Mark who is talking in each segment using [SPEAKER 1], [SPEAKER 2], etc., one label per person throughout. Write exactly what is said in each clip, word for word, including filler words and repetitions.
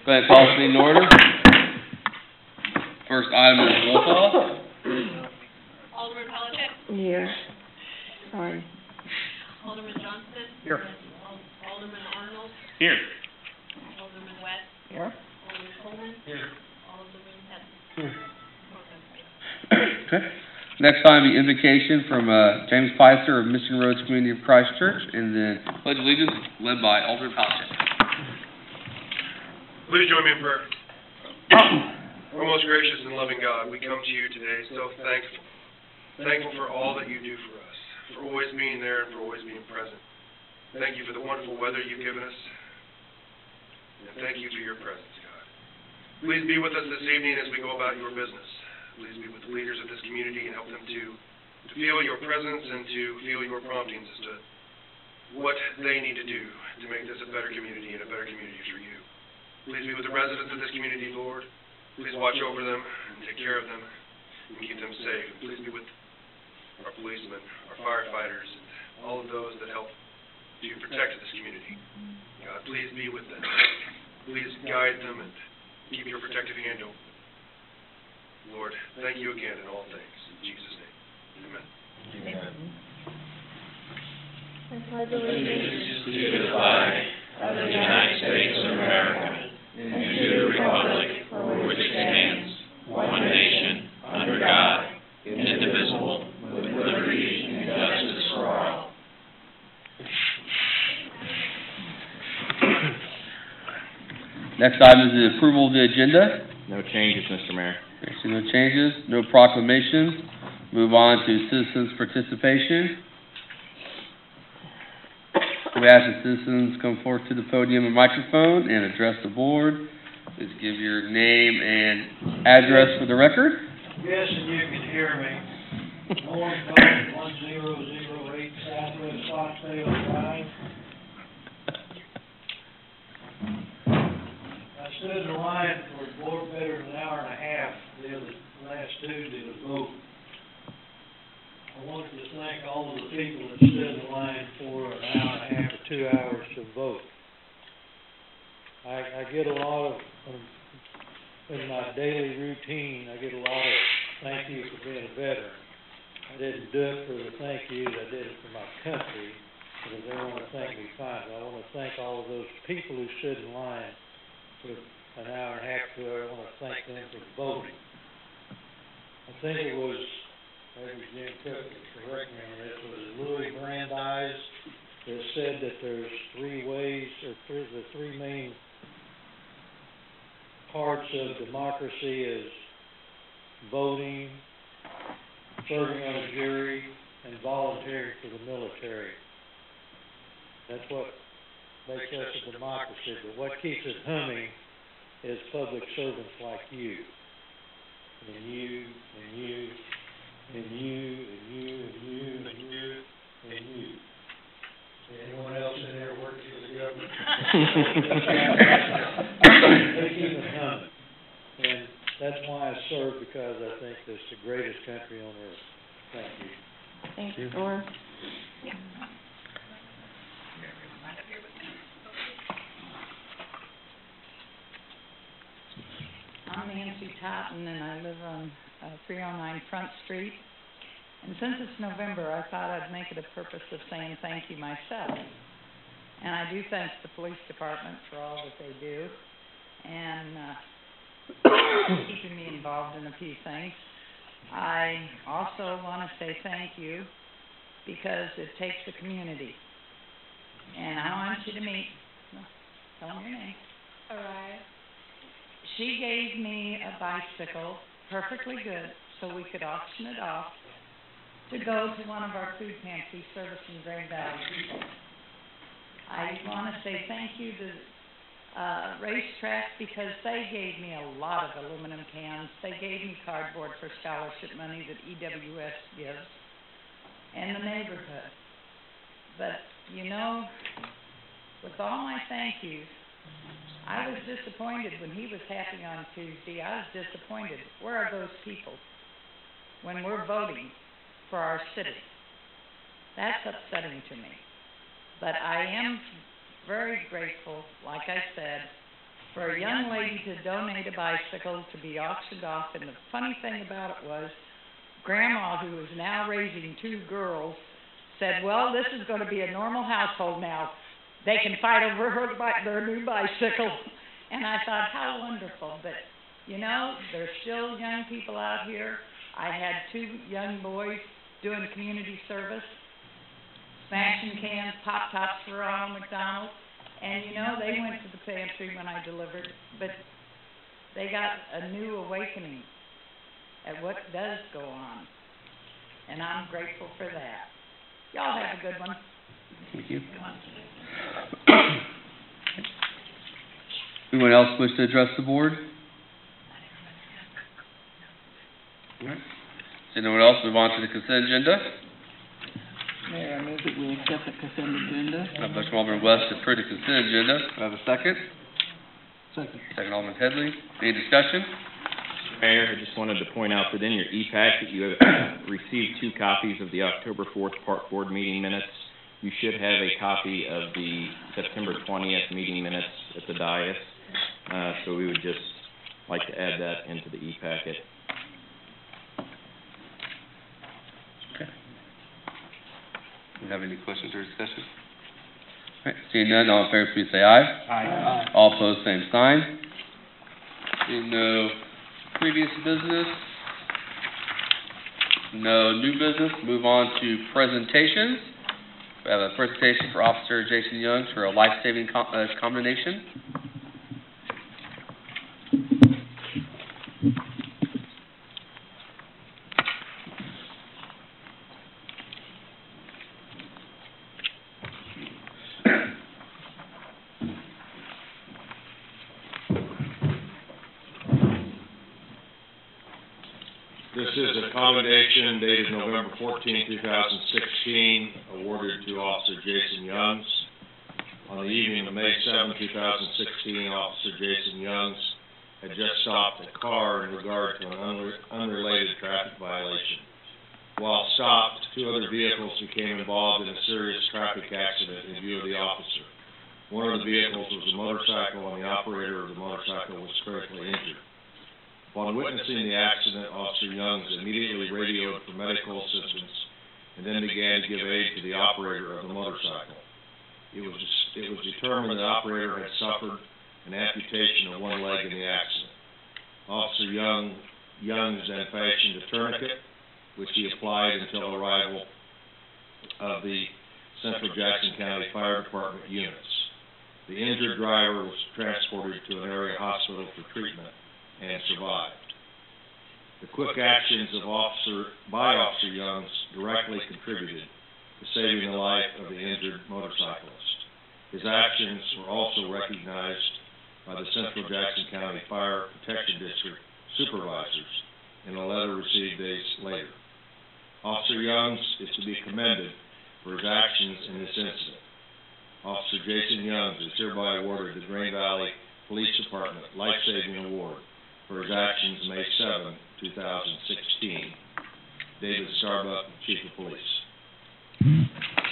[SPEAKER 1] Go ahead and call this meeting to order. First item is roll call.
[SPEAKER 2] Alderman Politics.
[SPEAKER 3] Here. Sorry.
[SPEAKER 2] Alderman Johnston.
[SPEAKER 4] Here.
[SPEAKER 2] Alderman Arnold.
[SPEAKER 4] Here.
[SPEAKER 2] Alderman West.
[SPEAKER 3] Here.
[SPEAKER 2] Alderman Coleman.
[SPEAKER 4] Here.
[SPEAKER 2] Alderman Hess.
[SPEAKER 4] Here.
[SPEAKER 1] Okay. Next item, the invocation from uh, James Pfister of Mission Roads Community of Christ Church, and then Pledge of Allegiance led by Alderman Politics.
[SPEAKER 5] Please join me in prayer. Our most gracious and loving God, we come to you today so thankful. Thankful for all that you do for us, for always being there and for always being present. Thank you for the wonderful weather you've given us, and thank you for your presence, God. Please be with us this evening as we go about your business. Please be with the leaders of this community and help them to, to feel your presence and to feel your promptings as to what they need to do to make this a better community and a better community for you. Please be with the residents of this community, Lord. Please watch over them and take care of them and keep them safe. And please be with our policemen, our firefighters, and all of those that help to protect this community. God, please be with them. Please guide them and keep your protective hand over them. Lord, thank you again in all things. In Jesus' name, amen.
[SPEAKER 3] Amen.
[SPEAKER 6] I pledge allegiance to the flag of the United States of America and to the republic for which it stands, one nation, under God, indivisible, with liberty and justice for all.
[SPEAKER 1] Next item is the approval of the agenda.
[SPEAKER 4] No changes, Mister Mayor.
[SPEAKER 1] Okay, so no changes, no proclamations. Move on to citizens' participation. We ask that citizens come forth to the podium and microphone and address the board. Please give your name and address for the record.
[SPEAKER 7] Yes, and you can hear me. North Phone one zero zero eight Southwest Foxdale Drive. I stood in the line for more better than an hour and a half the other last Tuesday to vote. I wanted to thank all of the people that stood in the line for an hour and a half or two hours to vote. I, I get a lot of, um, in my daily routine, I get a lot of thank you for being a veteran. I didn't do it for the thank yous, I did it for my country, because they want to thank me fine. I want to thank all of those people who stood in line for an hour and a half, two hours. I want to thank them for voting. I think it was, maybe Jim Cook can correct me on this, was Louis Brandeis that said that there's three ways, or three, the three main parts of democracy is voting, serving on a jury, and volunteering for the military. That's what makes us a democracy, but what keeps it humming is public servants like you. And you, and you, and you, and you, and you, and you, and you. Anyone else in there working for the government? They keep it humming. And that's why I serve, because I think it's the greatest country on earth. Thank you.
[SPEAKER 3] Thank you, Dora.
[SPEAKER 2] Yeah.
[SPEAKER 8] I'm Nancy Totten, and I live on uh, three oh nine Front Street. And since it's November, I thought I'd make it a purpose of saying thank you myself. And I do thank the police department for all that they do, and uh, keeping me involved in a few things. I also want to say thank you because it takes a community. And I want you to meet, tell me your name.
[SPEAKER 2] All right.
[SPEAKER 8] She gave me a bicycle, perfectly good, so we could auction it off to go to one of our food pantries servicing very valued people. I want to say thank you to uh, Racetrack, because they gave me a lot of aluminum cans. They gave me cardboard for scholarship money that E W S gives, and the neighborhood. But, you know, with all my thank yous, I was disappointed when he was happy on Tuesday. I was disappointed. Where are those people when we're voting for our city? That's upsetting to me. But I am very grateful, like I said, for a young lady to donate a bicycle to be auctioned off, and the funny thing about it was, Grandma, who is now raising two girls, said, well, this is gonna be a normal household now. They can fight over her, bi- their new bicycle. And I thought, how wonderful, but, you know, there's still young people out here. I had two young boys doing community service, smashing cans, pop tops for Ronald McDonald, and, you know, they went to the pantry when I delivered, but they got a new awakening at what does go on, and I'm grateful for that. Y'all have a good one.
[SPEAKER 1] Thank you. Anyone else wish to address the board? All right. Seeing no one else, move on to the consent agenda.
[SPEAKER 3] Mayor, I move that we accept the consent agenda.
[SPEAKER 1] I have a motion from Alderman West to approve the consent agenda. Do I have a second?
[SPEAKER 7] Second.
[SPEAKER 1] Second, Alderman Headley. Any discussion?
[SPEAKER 6] Mayor, I just wanted to point out that in your E PAC, that you have received two copies of the October fourth Park Board meeting minutes. You should have a copy of the September twentieth meeting minutes at the dais. Uh, so we would just like to add that into the E packet.
[SPEAKER 1] Okay. Do you have any questions or discussion? All right, seeing none, all in favor, please say aye.
[SPEAKER 7] Aye.
[SPEAKER 1] All opposed, same sign. Seeing no previous business, no new business, move on to presentations. We have a presentation for Officer Jason Young for a life-saving com uh, combination.
[SPEAKER 4] This is a commendation dated November fourteenth, two thousand sixteen, awarded to Officer Jason Youngs. On the evening of May seventh, two thousand sixteen, Officer Jason Youngs had just stopped a car in regard to an unre unrelated traffic violation. While stopped, two other vehicles became involved in a serious traffic accident in view of the officer. One of the vehicles was a motorcycle, and the operator of the motorcycle was critically injured. Upon witnessing the accident, Officer Youngs immediately radioed for medical assistance and then began to give aid to the operator of the motorcycle. It was, it was determined the operator had suffered an amputation of one leg in the accident. Officer Young, Youngs then fashioned a tourniquet, which he applied until arrival of the Central Jackson County Fire Department units. The injured driver was transported to an area hospital for treatment and survived. The quick actions of officer, by Officer Youngs directly contributed to saving the life of the injured motorcyclist. His actions were also recognized by the Central Jackson County Fire Protection District supervisors in a letter received days later. Officer Youngs is to be commended for his actions in this incident. Officer Jason Youngs is hereby awarded the Green Valley Police Department Life Saving Award for his actions May seventh, two thousand sixteen. David Starbuck, Chief of Police.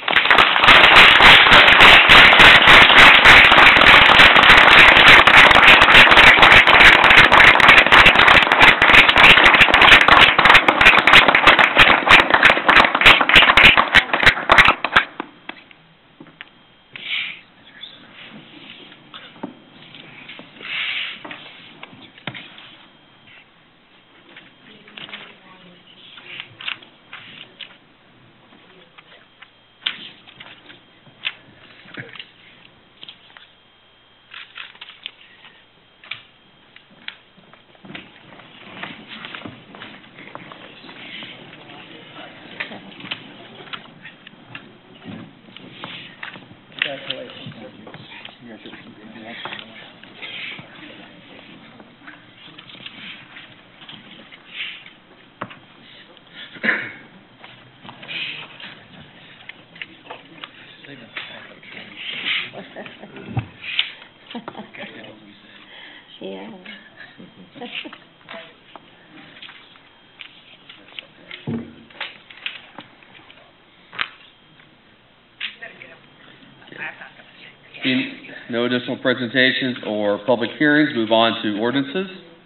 [SPEAKER 3] Yeah.
[SPEAKER 1] Seeing, No additional presentations or public hearings. Move on to ordinances.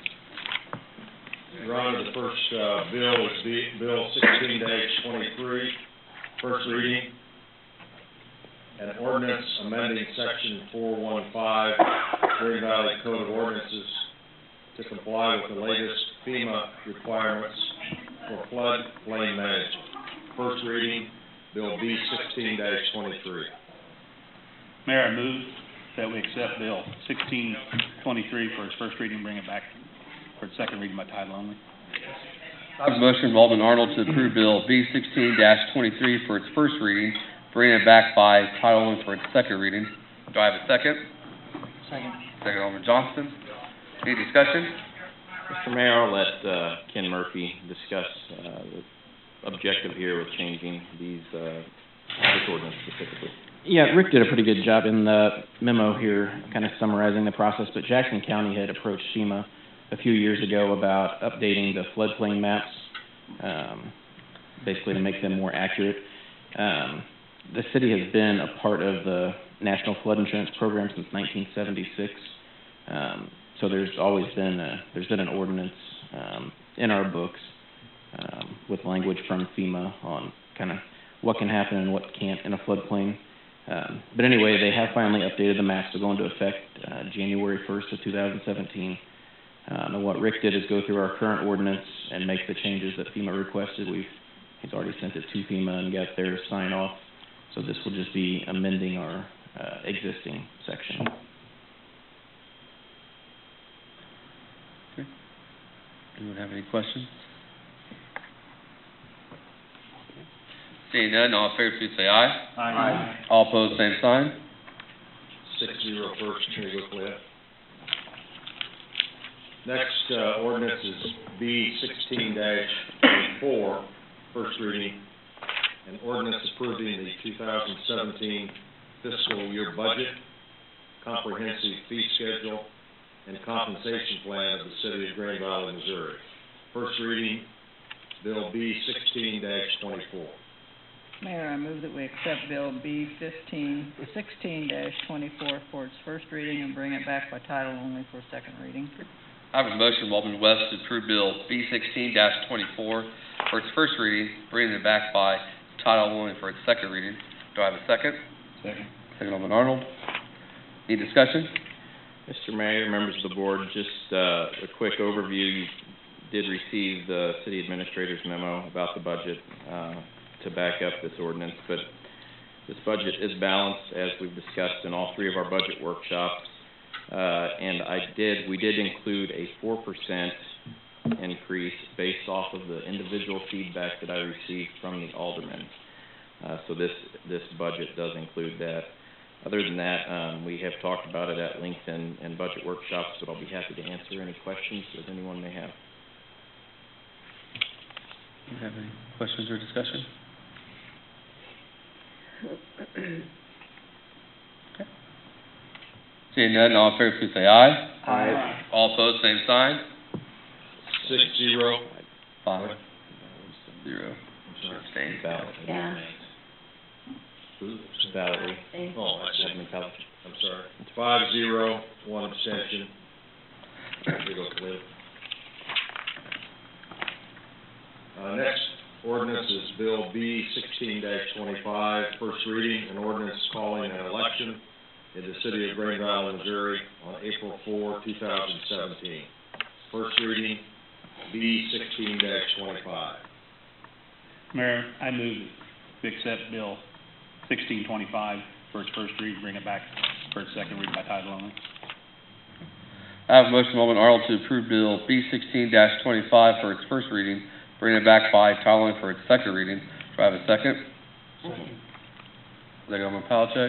[SPEAKER 4] Your Honor, the first, uh, bill is B- Bill sixteen twenty-three, first reading. An ordinance amending section four one five, Green Valley Code of Ordinances to comply with the latest FEMA requirements for floodplain management. First reading, Bill B sixteen twenty-three.
[SPEAKER 9] Mayor, I move that we accept Bill sixteen twenty-three for its first reading and bring it back for its second reading by title only.
[SPEAKER 1] I have a motion from Alderman Arnold to approve Bill B sixteen twenty-three for its first reading, bring it back by title only for its second reading. Do I have a second?
[SPEAKER 3] Second.
[SPEAKER 1] Second, Alderman Johnston. Any discussion?
[SPEAKER 6] Mister Mayor, I'll let, uh, Ken Murphy discuss, uh, the objective here with changing these, uh, this ordinance specifically.
[SPEAKER 10] Yeah, Rick did a pretty good job in the memo here, kind of summarizing the process, but Jackson County had approached FEMA a few years ago about updating the floodplain maps, um, basically to make them more accurate. Um, the city has been a part of the National Flood Insurance Program since nineteen seventy-six. Um, so there's always been a, there's been an ordinance, um, in our books, um, with language from FEMA on kind of what can happen and what can't in a floodplain. Um, but anyway, they have finally updated the maps to go into effect uh, January first of two thousand seventeen. Um, and what Rick did is go through our current ordinance and make the changes that FEMA requested. We've he's already sent it to FEMA and got their sign off. So this will just be amending our uh, existing section.
[SPEAKER 1] Okay. Anyone have any questions? Seeing none, all in favor, please say aye.
[SPEAKER 9] Aye.
[SPEAKER 1] All opposed, same sign.
[SPEAKER 4] Six zero first, here you go, Cliff. Next, uh, ordinance is B sixteen twenty-four, first reading. An ordinance approving the two thousand seventeen fiscal year budget, comprehensive fee schedule, and compensation plan of the city of Green Valley, Missouri. First reading, Bill B sixteen twenty-four.
[SPEAKER 3] Mayor, I move that we accept Bill B fifteen, sixteen twenty-four for its first reading and bring it back by title only for second reading.
[SPEAKER 1] I have a motion from Alderman West to approve Bill B sixteen twenty-four for its first reading, bringing it back by title only for its second reading. Do I have a second?
[SPEAKER 9] Second.
[SPEAKER 1] Second, Alderman Arnold. Any discussion?
[SPEAKER 6] Mister Mayor, members of the board, just, uh, a quick overview. You did receive the city administrator's memo about the budget, uh, to back up this ordinance, but this budget is balanced, as we've discussed in all three of our budget workshops. Uh, and I did, we did include a four percent increase based off of the individual feedback that I received from the aldermen. Uh, so this, this budget does include that. Other than that, um, we have talked about it at length in, in budget workshops, but I'll be happy to answer any questions that anyone may have.
[SPEAKER 1] Do you have any questions or discussion? Okay. Seeing none, all in favor, please say aye.
[SPEAKER 3] Aye.
[SPEAKER 1] All opposed, same sign.
[SPEAKER 4] Six zero.
[SPEAKER 1] Five. Zero. Abstain.
[SPEAKER 6] Ballot.
[SPEAKER 2] Yeah.
[SPEAKER 6] Ballot.
[SPEAKER 4] Oh, I see.
[SPEAKER 6] Alderman Pelley.
[SPEAKER 4] I'm sorry. It's five zero, one abstention. Here you go, Cliff. Uh, next ordinance is Bill B sixteen twenty-five, first reading, an ordinance calling an election in the city of Green Valley, Missouri on April fourth, two thousand seventeen. First reading, B sixteen twenty-five.
[SPEAKER 9] Mayor, I move to accept Bill sixteen twenty-five for its first reading, bring it back for its second reading by title only.
[SPEAKER 1] I have a motion from Alderman Arnold to approve Bill B sixteen twenty-five for its first reading, bring it back by title only for its second reading. Do I have a second?
[SPEAKER 2] Second.
[SPEAKER 1] Second, Alderman Palachuk.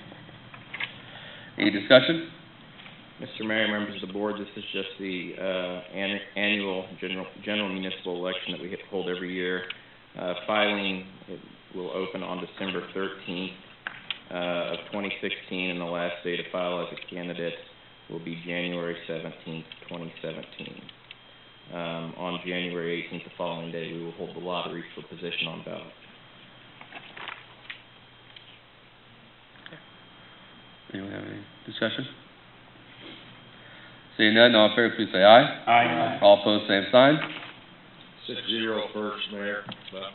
[SPEAKER 1] Any discussion?
[SPEAKER 6] Mister Mayor, members of the board, this is just the uh, an- annual general, general municipal election that we hold every year. Uh, filing it will open on December thirteenth uh, of twenty sixteen, and the last day to file as a candidate will be January seventeenth, twenty seventeen. Um, on January eighteenth, the following day, we will hold the lottery for position on ballot.
[SPEAKER 1] Anyone have any discussion? Seeing none, all in favor, please say aye.
[SPEAKER 9] Aye.
[SPEAKER 1] All opposed, same sign.
[SPEAKER 4] Six zero first, Mayor. But,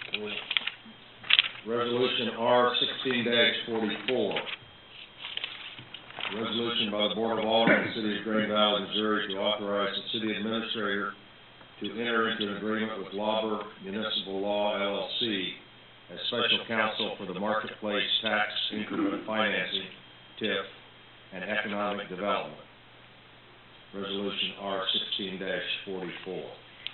[SPEAKER 4] Resolution R sixteen forty-four. Resolution by the Board of Aldermen of the City of Green Valley, Missouri, to authorize the city administrator to enter into an agreement with Lauber Municipal Law L L C as special counsel for the Marketplace Tax Increment Financing, T I F, and Economic Development. Resolution R sixteen forty-four.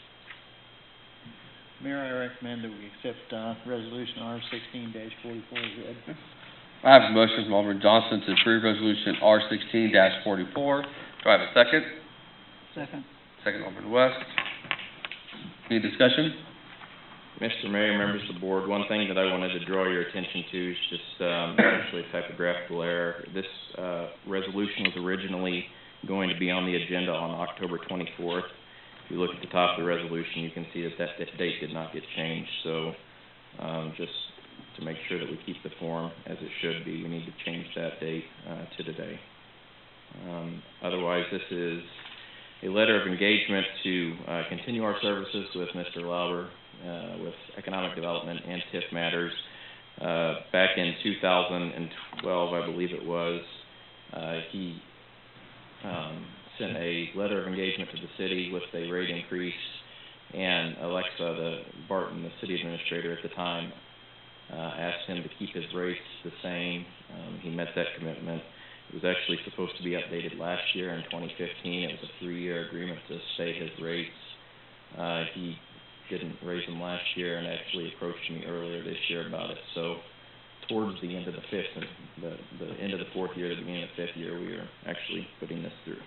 [SPEAKER 11] Mayor, I recommend that we accept, uh, resolution R sixteen forty-four as read.
[SPEAKER 1] I have a motion from Alderman Johnson to approve resolution R sixteen forty-four. Do I have a second?
[SPEAKER 3] Second.
[SPEAKER 1] Second, Alderman West. Any discussion?
[SPEAKER 10] Mister Mayor, members of the board, one thing that I wanted to draw your attention to is just, um, actually a typographical error. This, uh, resolution was originally going to be on the agenda on October twenty-fourth. If you look at the top of the resolution, you can see that that, that date did not get changed, so, um, just to make sure that we keep the form as it should be, we need to change that date, uh, to today. Um, otherwise, this is a letter of engagement to, uh, continue our services with Mister Lauber, uh, with economic development and T I F matters. Uh, back in two thousand twelve, I believe it was, uh, he, um, sent a letter of engagement to the city with a rate increase, and Alexa, the Barton, the city administrator at the time, uh, asked him to keep his rates the same. Um, he met that commitment. It was actually supposed to be updated last year in twenty fifteen. It was a three-year agreement to stay his rates. Uh, he didn't raise them last year and actually approached me earlier this year about it. So towards the end of the fifth, the, the end of the fourth year, the beginning of the fifth year, we are actually putting this through.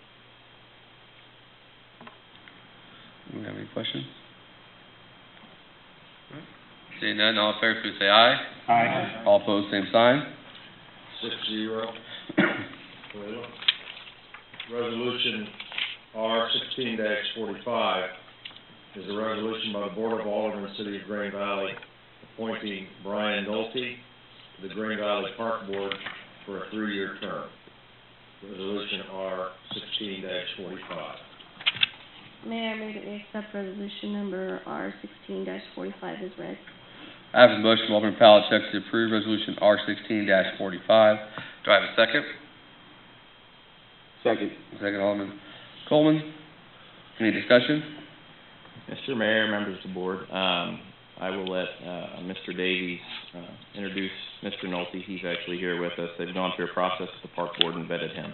[SPEAKER 1] Do you have any questions? Seeing none, all in favor, please say aye.
[SPEAKER 9] Aye.
[SPEAKER 1] All opposed, same sign.
[SPEAKER 4] Six zero. Resolution R sixteen forty-five is a resolution by the Board of Aldermen of the City of Green Valley appointing Brian Nolte to the Green Valley Park Board for a three-year term. Resolution R sixteen forty-five.
[SPEAKER 2] Mayor, I move that we accept resolution number R sixteen forty-five as read.
[SPEAKER 1] I have a motion from Alderman Palachuk to approve resolution R sixteen forty-five. Do I have a second?
[SPEAKER 10] Second.
[SPEAKER 1] Second, Alderman Coleman. Any discussion?
[SPEAKER 10] Mister Mayor, members of the board, um, I will let, uh, Mister Davies, uh, introduce Mister Nolte. He's actually here with us. They've gone through a process with the park board and vetted him.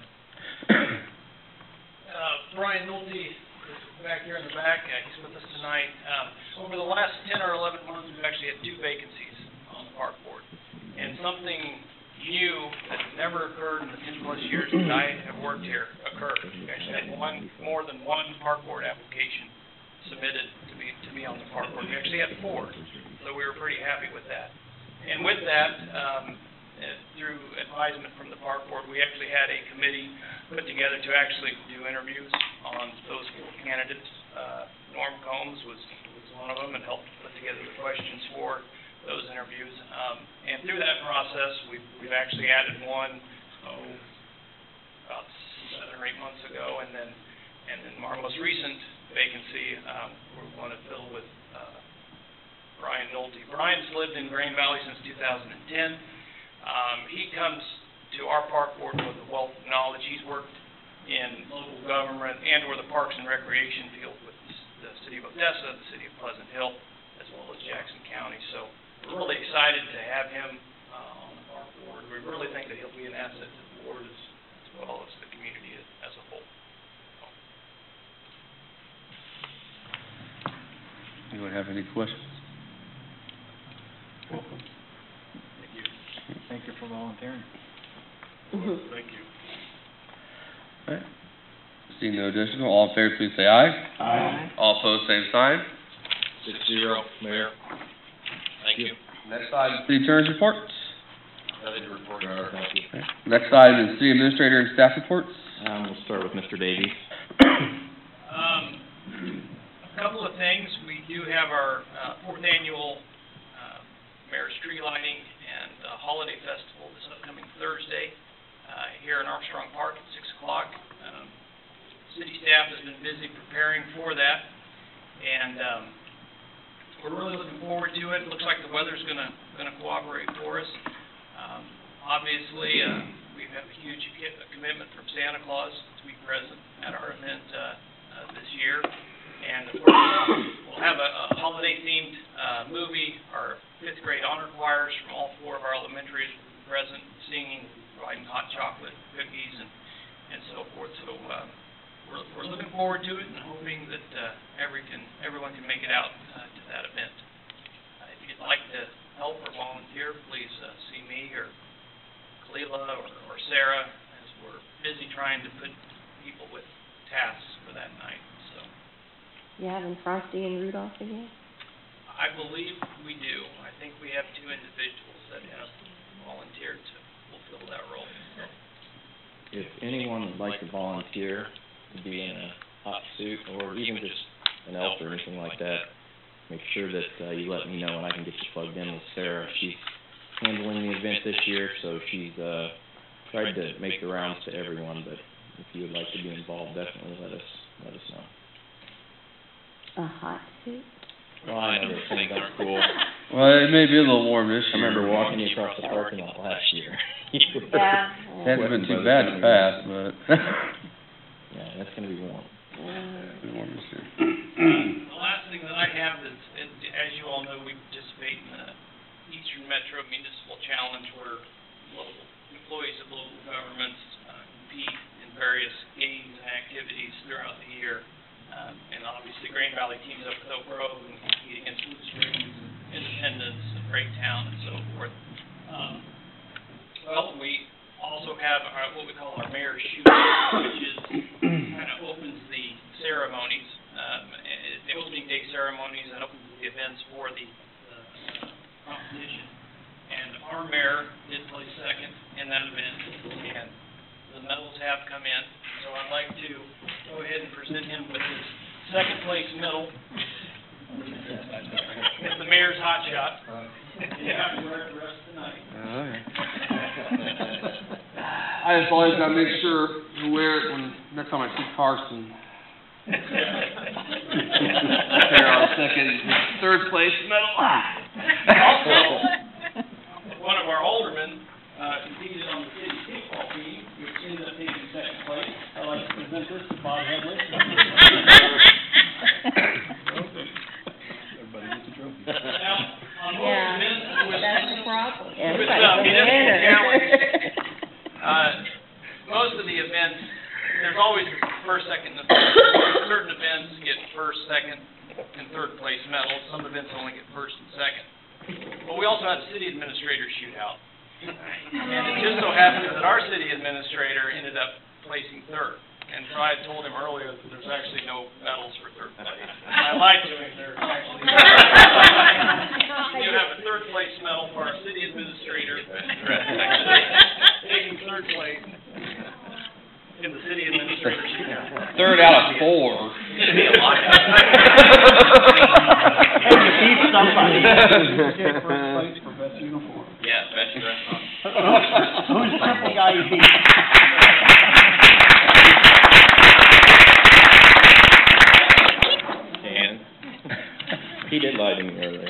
[SPEAKER 12] Uh, Brian Nolte is back here in the back. Uh, he's with us tonight. Um, over the last ten or eleven months, we've actually had two vacancies on the park board. And something new that never occurred in the ten plus years that I have worked here occurred. We actually had one, more than one park board application submitted to be, to be on the park board. We actually had four, so we were pretty happy with that. And with that, um, uh, through advisement from the park board, we actually had a committee put together to actually do interviews on those four candidates. Uh, Norm Combs was, was one of them and helped put together the questions for those interviews. Um, and through that process, we've, we've actually added one, oh, about seven or eight months ago, and then, and then our most recent vacancy, um, we're going to fill with, uh, Brian Nolte. Brian's lived in Green Valley since two thousand ten. Um, he comes to our park board with a wealth of knowledge. He's worked in local government and or the Parks and Recreation field with the city of Odessa, the city of Pleasant Hill, as well as Jackson County. So we're really excited to have him uh, on the park board. We really think that he'll be an asset to the board as, as well as the community as, as a whole.
[SPEAKER 1] Anyone have any questions?
[SPEAKER 11] Welcome. Thank you. Thank you for volunteering.
[SPEAKER 5] Thank you.
[SPEAKER 1] All right. Seeing no additional, all in favor, please say aye.
[SPEAKER 9] Aye.
[SPEAKER 1] All opposed, same sign.
[SPEAKER 4] Six zero, Mayor.
[SPEAKER 12] Thank you.
[SPEAKER 1] Next item, city attorney's reports.
[SPEAKER 12] Nothing to report.
[SPEAKER 4] Thank you.
[SPEAKER 1] Okay. Next item is city administrator and staff reports.
[SPEAKER 10] Um, we'll start with Mister Davies.
[SPEAKER 12] Um, a couple of things. We do have our uh, fourth annual uh, Mayor's Tree Lighting and uh, Holiday Festival this upcoming Thursday. Uh, uh, here in Armstrong Park at six o'clock. Um, city staff has been busy preparing for that, and, um, we're really looking forward to it. It looks like the weather's gonna, gonna cooperate for us. Um, obviously, uh, we have a huge commitment from Santa Claus to be present at our event, uh, uh, this year. And of course, we'll have a, a holiday-themed, uh, movie. Our fifth grade honor choirs from all four of our elementaries will be present, singing, providing hot chocolate, cookies, and, and so forth. So, uh, we're, we're looking forward to it and hoping that, uh, every can, everyone can make it out, uh, to that event. Uh, if you'd like to help or volunteer, please, uh, see me or Kalila or, or Sarah, as we're busy trying to put people with tasks for that night, so.
[SPEAKER 2] You having Frosty and Rudolph again?
[SPEAKER 12] I believe we do. I think we have two individuals that have volunteered to fulfill that role, so.
[SPEAKER 10] If anyone would like to volunteer to be in a hot suit, or even just an elf or anything like that, make sure that uh, you let me know and I can get you plugged in with Sarah. She's handling the event this year, so she's uh, tried to make the rounds to everyone, but if you would like to be involved, definitely let us let us know.
[SPEAKER 2] A hot suit?
[SPEAKER 10] Well, I know that things aren't cool.
[SPEAKER 1] Well, it may be a little warm this
[SPEAKER 10] I
[SPEAKER 1] year.
[SPEAKER 10] remember walking you across the parking lot last year.
[SPEAKER 2] Yeah.
[SPEAKER 1] It hasn't been too bad in the past, but.
[SPEAKER 10] Yeah, that's gonna be warm.
[SPEAKER 1] It'll be warm this year.
[SPEAKER 12] The last thing that I have is, is, as you all know, we participate in the Eastern Metro Municipal Challenge, where local employees of local governments uh, compete in various games and activities throughout the year. Um, and obviously, Green Valley teams up with Oak Grove and compete against Blue Springs, Independence, and Greytown, and so forth. Um, well, we also have our, what we call our mayor's shoot, which is kind of opens the ceremonies, um, and the opening day ceremonies, and opens the events for the uh, competition. And our mayor did place second in that event, and the medals have come in. So I'd like to go ahead and present him with his second place medal. It's the mayor's hot shot. You have to wear it the rest of the night.
[SPEAKER 1] I just always gotta make sure to wear it when, next time I see Carson. There, our second, third place medal.
[SPEAKER 12] Also, one of our aldermen, uh, competed on the city kickball team, which ended up taking second place. I'd like to present this to Bob Headley.
[SPEAKER 9] Everybody gets a trophy.
[SPEAKER 12] Now, on most
[SPEAKER 2] Yeah,
[SPEAKER 12] events, with,
[SPEAKER 2] that's the problem.
[SPEAKER 12] with,
[SPEAKER 2] Everybody's
[SPEAKER 12] uh,
[SPEAKER 2] a
[SPEAKER 12] municipal
[SPEAKER 2] winner.
[SPEAKER 12] challenge, uh, most of the events, there's always first, second, and third. Certain events get first, second, and third place medals. Some events only get first and second. But we also have city administrator shootout. And it just so happens that our city administrator ended up placing third. And so I had told him earlier that there's actually no medals for third place. I lied to him, there's actually you have a third place medal for our city administrator, taking third place in the city administrator shootout.
[SPEAKER 1] Third out of four.
[SPEAKER 12] It'd be a lot.
[SPEAKER 11] Hey, you keep somebody. Get first place for best uniform.
[SPEAKER 12] Yeah, best dress on.
[SPEAKER 11] Who's the triple guy you beat?
[SPEAKER 10] Dan, he did lie to me earlier.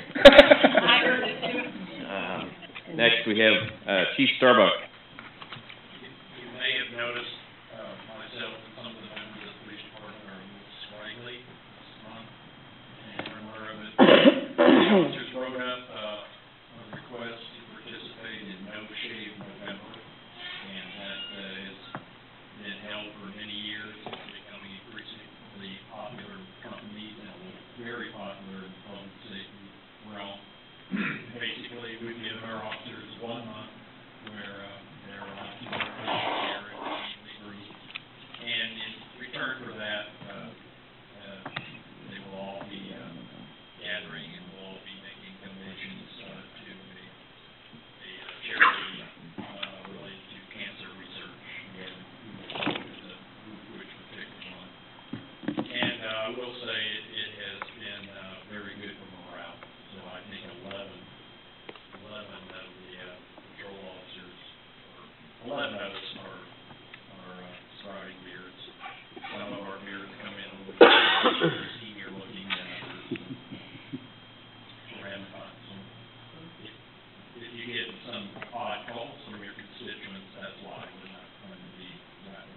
[SPEAKER 10] Um, next we have, uh, Chief Starbuck.
[SPEAKER 6] You may have noticed, uh, myself and some of the members of the police department are a little scraggly this month. And we're aware of it. The officers wrote up, uh, a request to participate in No Shave November. And that, uh, has been held for many years. It's becoming increasingly popular company and very popular in the public safety realm. Basically, we give our officers one month where, uh, they're allowed to go there and evenly group. And in return for that, uh, uh, they will all be, uh, gathering and will all be making donations, uh, to a, a charity, uh, related to cancer research. And who is a, which particular one. And, uh, I will say it, it has been, uh, very good for morale. So I think eleven, eleven of the, uh, patrol officers, or eleven of us are senior looking than others. We're having fun. So if, if you get some odd calls from your constituents, that's why we're not going to be that.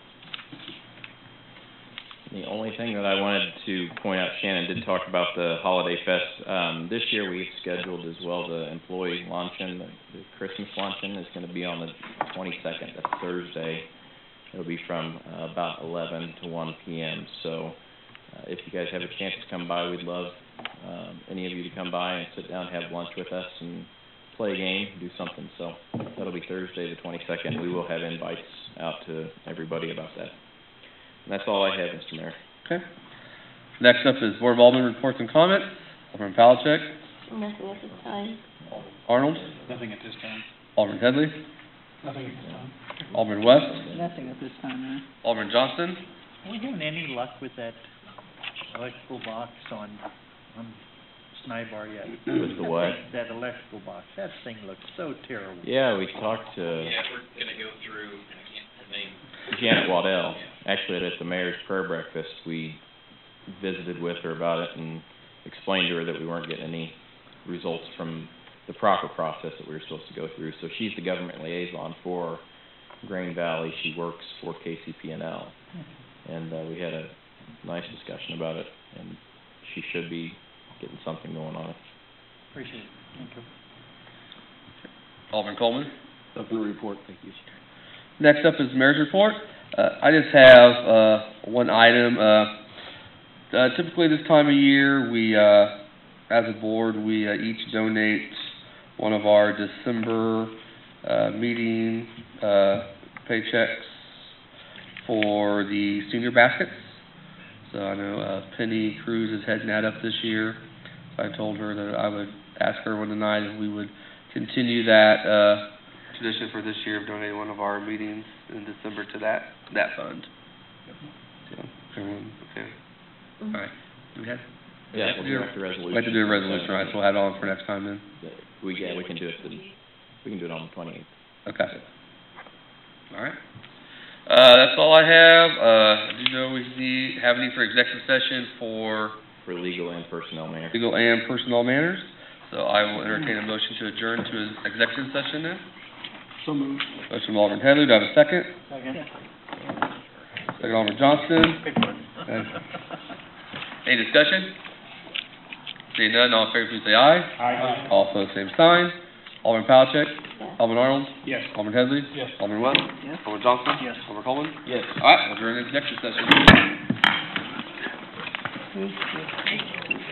[SPEAKER 10] The only thing that I wanted to point out, Shannon did talk about the Holiday Fest. Um, this year we scheduled as well the employee luncheon, the, the Christmas luncheon is gonna be on the twenty-second, that's Thursday. It'll be from uh, about eleven to one P M So, uh, if you guys have a chance to come by, we'd love, um, any of you to come by and sit down, have lunch with us and play a game, do something. So, that'll be Thursday the twenty-second. We will have invites out to everybody about that. And that's all I have, Mister Mayor.
[SPEAKER 1] Okay. Next up is Board of Aldermen reports and comments. Alderman Palachek.
[SPEAKER 2] Nothing at this time.
[SPEAKER 1] Arnold.
[SPEAKER 9] Nothing at this time.
[SPEAKER 1] Alderman Headley.
[SPEAKER 9] Nothing at this time.
[SPEAKER 1] Alderman West.
[SPEAKER 3] Nothing at this time, Mayor.
[SPEAKER 1] Alderman Johnston.
[SPEAKER 11] Are we having any luck with that electrical box on, on Snybar yet?
[SPEAKER 10] With the what?
[SPEAKER 11] That electrical box, that thing looks so terrible.
[SPEAKER 10] Yeah, we talked to
[SPEAKER 6] Yeah, we're gonna go through, I can't, the name.
[SPEAKER 10] Janet Waddell. Actually, at the mayor's prayer breakfast, we visited with her about it and explained to her that we weren't getting any results from the proper process that we were supposed to go through. So she's the government liaison for Grain Valley. She works for K C P N L. And uh, we had a nice discussion about it, and she should be getting something going on it.
[SPEAKER 11] Appreciate it, thank you.
[SPEAKER 1] Alderman Coleman.
[SPEAKER 10] Nothing to report, thank you.
[SPEAKER 1] Next up is Mayor's report. Uh, I just have, uh, one item. Uh, uh, typically this time of year, we, uh, as a board, we, uh, each donate one of our December, uh, meeting, uh, paychecks for the senior baskets. So I know, uh, Penny Cruz is heading that up this year. So I told her that I would ask her one tonight if we would continue that, uh, tradition for this year of donating one of our meetings in December to that, that fund. So, everyone, okay.
[SPEAKER 2] Mhm.
[SPEAKER 1] All right. Do we have?
[SPEAKER 10] Yeah, we'll do the resolution.
[SPEAKER 1] We have to do a resolution, right, so we'll have it on for next time then?
[SPEAKER 10] We, yeah, we can do it, the, we can do it on the twenty-eighth.
[SPEAKER 1] Okay. All right. Uh, that's all I have. Uh, do you know we need, have any for executive session for
[SPEAKER 10] For legal and personnel matters.
[SPEAKER 1] legal and personnel matters? So I will entertain a motion to adjourn to an executive session then.
[SPEAKER 11] So moved.
[SPEAKER 1] Motion from Alderman Headley, do I have a second?
[SPEAKER 11] Second.
[SPEAKER 1] Second, Alderman Johnston.
[SPEAKER 11] Good one.
[SPEAKER 1] Any discussion? Seeing none, all in favor, please say aye.
[SPEAKER 11] Aye.
[SPEAKER 1] All opposed, same sign. Alderman Palachek.
[SPEAKER 2] Yes.
[SPEAKER 1] Alderman Arnold.
[SPEAKER 9] Yes.
[SPEAKER 1] Alderman Headley.
[SPEAKER 11] Yes.
[SPEAKER 1] Alderman West.
[SPEAKER 11] Yes.
[SPEAKER 1] Alderman Johnston.
[SPEAKER 11] Yes.
[SPEAKER 1] Alderman Coleman.
[SPEAKER 10] Yes.
[SPEAKER 1] All right, we'll adjourn the executive session.